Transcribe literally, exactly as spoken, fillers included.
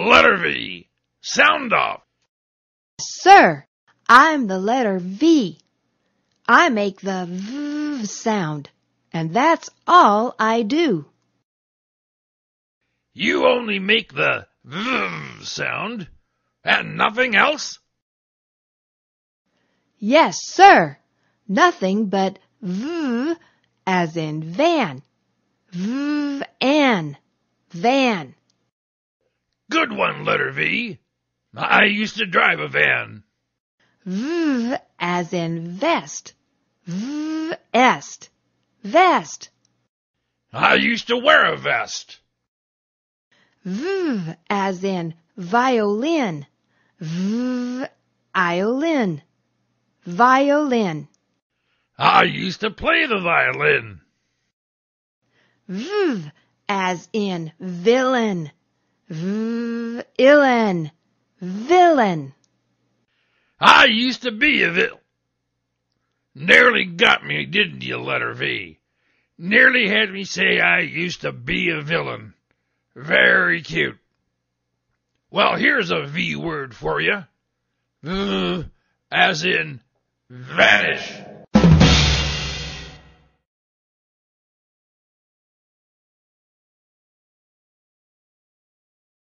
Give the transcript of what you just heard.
Letter V. Sound off. Sir, I'm the letter V. I make the V sound, and that's all I do. You only make the V sound, and nothing else? Yes, sir. Nothing but V as in van. V-an. Van. Good one, letter V. I used to drive a van. V as in vest. V-est. Vest. I used to wear a vest. V as in violin. V-iolin. Violin. I used to play the violin. V as in villain. V-illan. Villain. I used to be a vil... Nearly got me, didn't you, letter V? Nearly had me say I used to be a villain. Very cute. Well, here's a V word for you. V as in vanish.